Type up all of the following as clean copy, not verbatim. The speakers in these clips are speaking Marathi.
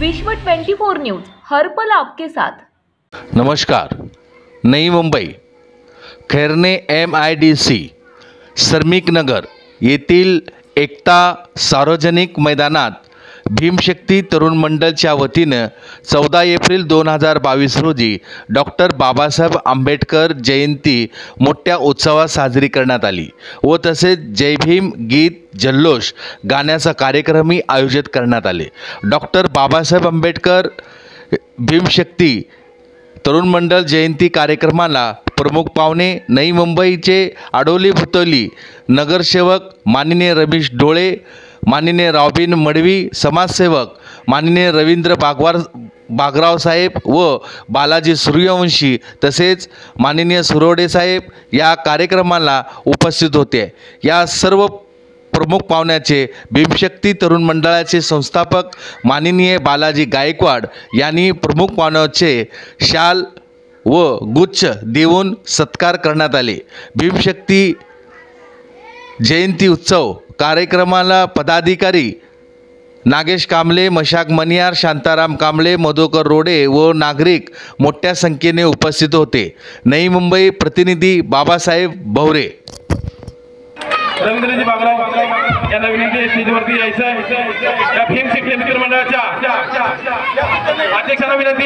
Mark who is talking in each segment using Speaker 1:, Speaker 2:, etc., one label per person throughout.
Speaker 1: विश्व 24 न्यूज हर पल आपके साथ।
Speaker 2: नमस्कार। नई मुंबई खैरने MIDC श्रमिक नगर येथील एकता सार्वजनिक मैदानात भीमशक्ती तरुण मंडळच्या वतीनं 14 एप्रिल 2022 रोजी डॉक्टर बाबासाहेब आंबेडकर जयंती मोठ्या उत्सवात साजरी करण्यात आली व तसेच जय भीम गीत जल्लोष गाण्याचा कार्यक्रमही आयोजित करण्यात आले। डॉक्टर बाबासाहेब आंबेडकर भीमशक्ती तरुण मंडळ जयंती कार्यक्रमाला प्रमुख पाहुणे नई मुंबईचे आडोली भुतोली नगरसेवक माननीय रमेश डोळे, माननीय रॉबिन मडवी समाजसेवक माननीय रवींद्र बागराव साहेब व बालाजी सूर्यवंशी तसेच माननीय सुरोडे साहेब या कार्यक्रमाला उपस्थित होते। या सर्व प्रमुख पाहुण्याचे भीमशक्ती तरुण मंडळाचे संस्थापक माननीय बालाजी गायकवाड यांनी प्रमुख पाहुण्याचे शाल व गुच्छ देऊन सत्कार करण्यात आले। भीमशक्ती जयंती उत्सव कार्यक्रमाला पदाधिकारी नागेश कांबळे, मशाक मनियार, शांताराम कांबळे, मधुकर रोडे व नागरिक मोठ्या संख्येने उपस्थित होते। नई मुंबई प्रतिनिधी बाबासाहेब भवरे।
Speaker 3: रवींद्रजी बागराव यांना विनंती आहे स्टेजवरती यायचं आहे। या भीमशक्ती मित्र मंडळाच्या अध्यक्षांना विनंती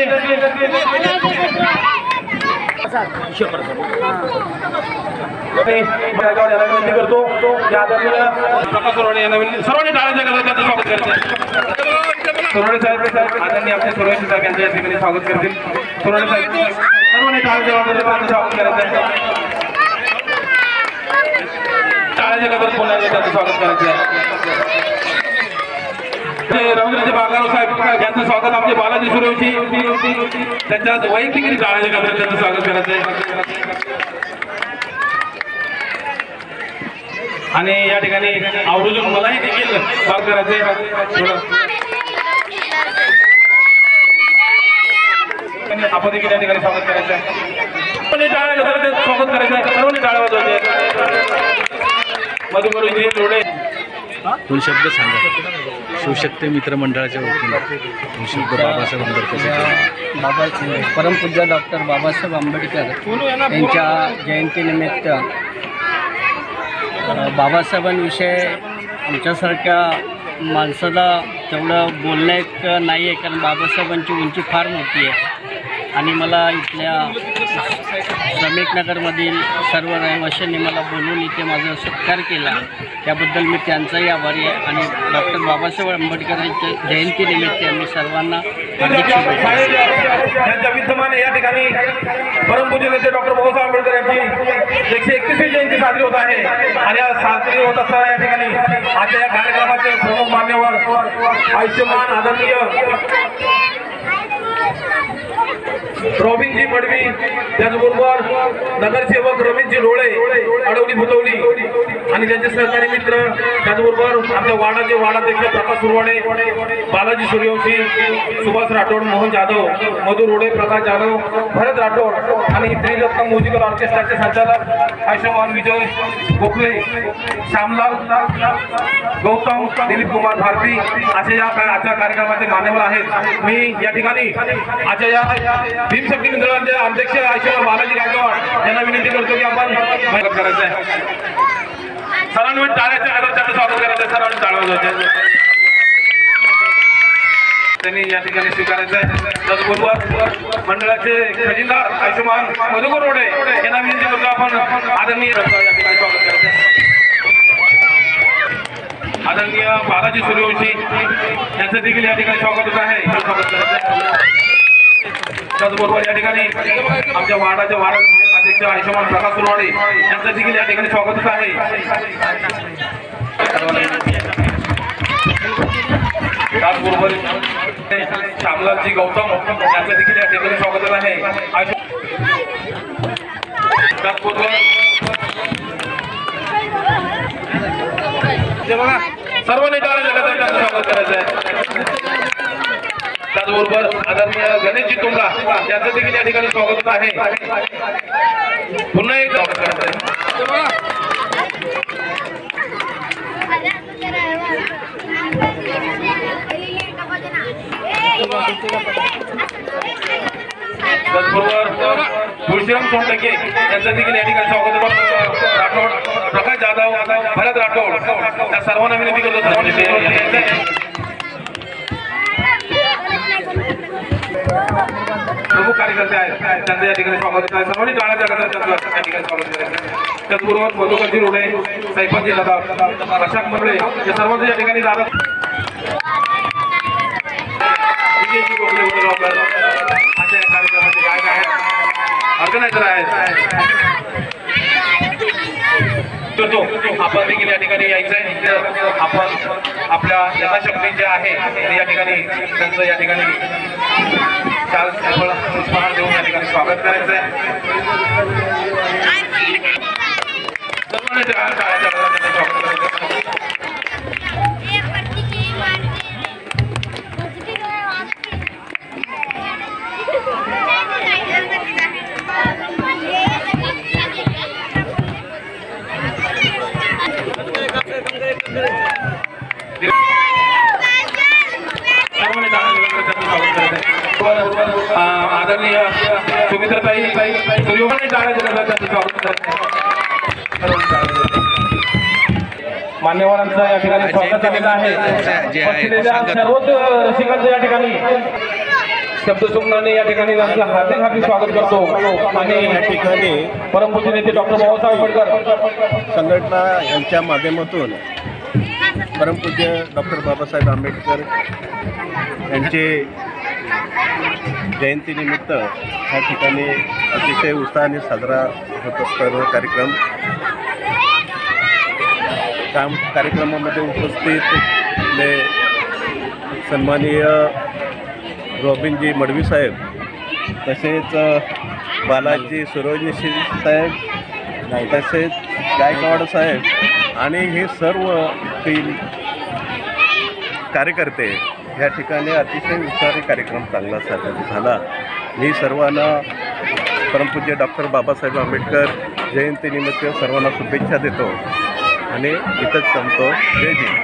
Speaker 3: करतो। प्रकाश सोनवणे यांना विनंती, सर्वांनी टाळ्यांच्या गजरात स्वागत करायचं। सोनवणे साहेब आदरणीय आपले सोनवणे साहेब यांच्या ठिकाणी स्वागत करतील। सोनवणे साहेब सर्वांनी टाळ्यांच्या गजरात स्वागत करायचं। टाळ्यांच्या गजरात बोलण्याचं त्यांचं स्वागत करायचं आहे। रवींद्रजी बागराव साहेब यांचं स्वागत आमचे बालाजी सूर्यवंशी त्यांच्या वैयक्तिक टाळ्यांच्या गजरात त्यांचं स्वागत करायचं आहे। आणि या ठिकाणी आवर्जून मलाही देखील स्वागत करायचे। आपण देखील या ठिकाणी स्वागत करायचं आहे। टाळ्या गजरात स्वागत करायचं आहे। सर्वांनी टाळ्या वाजवायच्या। मधुकरजी रोडे
Speaker 4: दोन शब्द सांगा शिवशक्ती मित्र मंडळाच्या वतीने शब्द बाबासाहेब आंबेडकर
Speaker 5: परमपूज्य डॉक्टर बाबासाहेब आंबेडकर यांच्या जयंतीनिमित्त बाबासाहेबांविषयी आमच्यासारख्या माणसाला तेवढं बोलण्यात नाही आहे, कारण बाबासाहेबांची उंची फार मोठी आहे आणि मला इथल्या श्रमिक नगरमधील सर्व रहिवाशांनी मला बोलवून इथे माझा सत्कार केला, त्याबद्दल मी त्यांचाही आभारी आहे। आणि डॉक्टर बाबासाहेब आंबेडकरांच्या जयंतीनिमित्त मी सर्वांना हार्दिक
Speaker 3: शुभेच्छा। विद्यमाने या ठिकाणी परमपूज्य नेते डॉक्टर बाबासाहेब आंबेडकर यांची 131वी जयंती साजरी होत आहे आणि साजरी होत असताना या ठिकाणी आजच्या या कार्यक्रमाचे प्रमुख मान्यवर आयुष्यमान आदरणीय रॉबिनजी मडवी, त्याचबरोबर नगरसेवक रमेशजी डोळे आडवली भुतवली आणि त्यांचे सहकारी मित्र, त्याचबरोबर आमच्या वार्डाध्यक्ष प्रकाश सुरवाडे, बालाजी सूर्यवंशी, सुभाष राठोड, मोहन जाधव, मधु रोडे, प्रकाश जाधव, भरत राठोड आणि त्रिरत्न म्युझिकल ऑर्केस्ट्राचे संचालक आयुष्यमान विजय गोखले, श्यामलाल गौतम, दिलीप कुमार भारती असे या आजच्या कार्यक्रमाचे मान्यवर आहेत। मी या ठिकाणी आजच्या या भीमशक्ती मंडळाचे अध्यक्ष आयुष्यमान बालाजी गायकवाड यांना विनंती करतो की आपण स्वागत करायचं आहे। सर्वांनी टाळ्याच्या गजरात स्वागत करायचं आहे। सर्वांनी टाळ्या वाजवायच्या। त्यांनी या ठिकाणी स्वीकारायचं आहे। त्याचबरोबर मंडळाचे खजिनदार आयुष्यमान मधुकर रोडे यांना विनंती करतो आपण आदरणीय या ठिकाणी स्वागत करायचं आहे। आदरणीय बालाजी सूर्यवंशी यांचं देखील या ठिकाणी स्वागत होत आहे। स्वागत करायचं आहे। त्याचबरोबर या ठिकाणी आमच्या वार्डाचे अध्यक्ष आयुष्यमान प्रकाश सुरवाडे यांचं देखील या ठिकाणी स्वागत होत आहे। त्याचबरोबर श्यामलालजी गौतम यांचं देखील या ठिकाणी स्वागत होत आहे। त्याचबरोबर सर्वांनी टाळ्या स्वागत करायचं आहे। त्याचबरोबर आदरणीय गणेशजी तुंगा यांचं देखील या ठिकाणी स्वागत आहे। पुन्हा एक स्वागत करायचं आहे। त्याचबरोबर तुळशीराम सोनटके यांचं देखील या ठिकाणी स्वागत करतो. राठोड प्रकाश जाधव भरत राठोड या सर्वांना विनंती करतो प्रमुख कार्यकर्ते आहेत त्यांचं या ठिकाणी स्वागत आहे. सर्वांनी टाळ्या जगात त्यांचं या ठिकाणी स्वागत करायचं. त्याचबरोबर मधुकरजी रोडे सैफाजी दादा प्रशांत मंडळे या सर्वांचं या ठिकाणी दादा विजयजी गोखले होते अशा या कार्यक्रमाचे गायक आहेत ऑर्गनायझर आहेत. आपण देखील या ठिकाणी यायचं आहे. आपण आपल्या यथाशक्ती जे आहे ते या ठिकाणी त्यांचं या ठिकाणी पुष्पहार देऊन या ठिकाणी स्वागत करायचं आहे. आदरणीय सुमित्रताई मान्यवरांचं या ठिकाणी स्वागत झालेलं आहे. सर्वच रसिकांचं या ठिकाणी शब्दसुमनाने या ठिकाणी हार्दिक स्वागत करतो. आणि
Speaker 6: या ठिकाणी
Speaker 3: परमपूज्य नेते डॉक्टर बाबासाहेब आंबेडकर
Speaker 6: संघटना यांच्या माध्यमातून परमपूज्य डॉक्टर बाबासाहेब आंबेडकर यांचे जयंतीनिमित्त या ठिकाणी अतिशय उत्साहाने साजरा होत असणारा कार्यक्रम. कार्यक्रमामध्ये उपस्थित सन्माननीय रॉबिनजी मडवी साहेब, तसेच बालाजी सुरोजनी साहेब, तसेच गायकवाड साहेब आणि हे सर्व तीन कार्यकर्ते या ठिकाणी अतिशय उत्साही कार्यक्रम चांगला झाला. मी सर्वांना परमपूज्य डॉक्टर बाबासाहेब आंबेडकर जयंतीनिमित्त सर्वांना शुभेच्छा देतो आणि इथंच संपतो. जय भीम.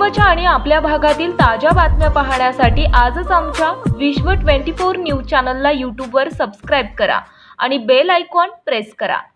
Speaker 1: महत्त्वाच्या आणि आपल्या भागातील ताज्या बातम्या पाहण्यासाठी आजच आमच्या विश्व 24 न्यूज चॅनलला यूट्यूबवर सबस्क्राईब करा आणि बेल आयकॉन प्रेस करा।